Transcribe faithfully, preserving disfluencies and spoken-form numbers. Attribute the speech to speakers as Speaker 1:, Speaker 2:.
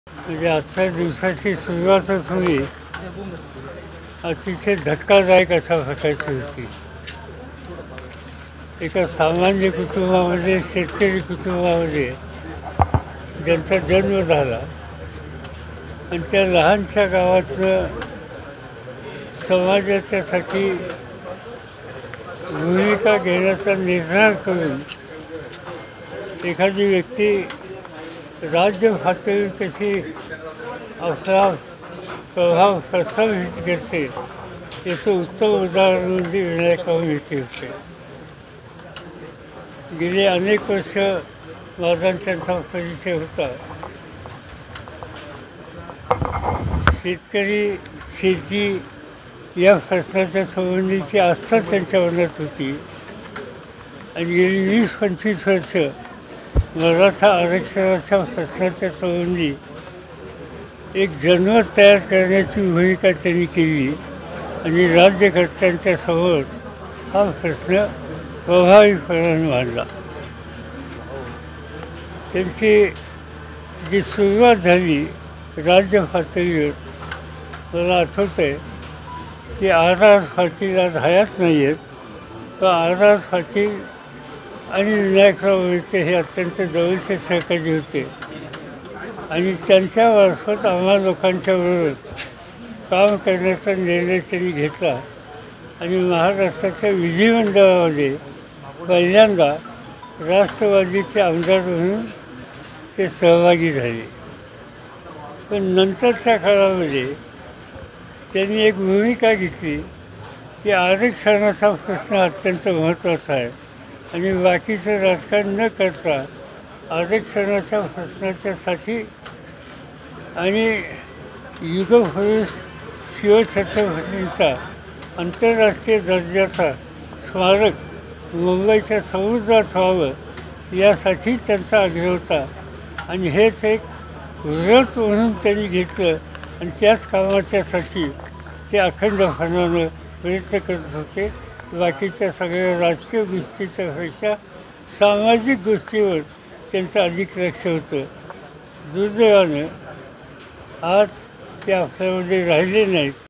Speaker 1: म्हणजे आजच्या दिवसाची सुरुवातच होई अतिशय धक्कादायक अशा प्रकारची होती. एका सामान्य कुटुंबामध्ये, शेतकरी कुटुंबामध्ये ज्यांचा जन्म झाला आणि त्या लहानशा गावातनं समाजाच्यासाठी भूमिका घेण्याचा निर्धार करून एखादी व्यक्ती राज्य पातळीवर कशी आपला प्रभाव प्रस्थापित करते याचं उत्तम उदाहरण म्हणजे विनायकराव मेटे होते. गेली अनेक वर्ष माझा त्यांचा परिचय होता. शेतकरी, शेती या प्रश्नाच्या संबंधीची आस्था त्यांच्या मनात होती आणि गेली वीस पंचवीस वर्ष मराठा आरक्षणाच्या प्रश्नाच्या संबंधी एक जनमत तयार करण्याची भूमिका त्यांनी केली आणि राज्यकर्त्यांच्या समोर हा प्रश्न प्रभावीपणे मांडला. त्यांची जी सुरुवात झाली राज्य पातळीवर, मला आठवतं आहे की आर आर पाटील आज हयात नाही आहेत, पण आर आर पाटील आणि विनायकराव मेटे हे अत्यंत जवळचे सहकारी होते आणि त्यांच्यामार्फत आम्हा लोकांच्याबरोबर काम करण्याचा निर्णय त्यांनी घेतला आणि महाराष्ट्राच्या विधिमंडळामध्ये पहिल्यांदा राष्ट्रवादीचे आमदार म्हणून ते सहभागी झाले. पण नंतरच्या काळामध्ये त्यांनी एक भूमिका घेतली की आरक्षणाचा प्रश्न अत्यंत महत्त्वाचा आहे आणि बाकीचं राजकारण न करता आरक्षणाच्या प्रश्नाच्यासाठी आणि युगपुरुष शिवछत्रपतींचा आंतरराष्ट्रीय दर्जाचा स्मारक मुंबईच्या समुद्रात व्हावं यासाठी त्यांचा आग्रह होता आणि हेच एक व्रत म्हणून त्यांनी घेतलं आणि त्याच कामाच्यासाठी ते अखंडपणानं प्रयत्न करत होते. बाकीच्या सगळ्या राजकीय गोष्टीच्या पेक्षा सामाजिक गोष्टीवर त्यांचं अधिक लक्ष होतं. दुर्दैवानं आज ते आपल्यामध्ये राहिले नाहीत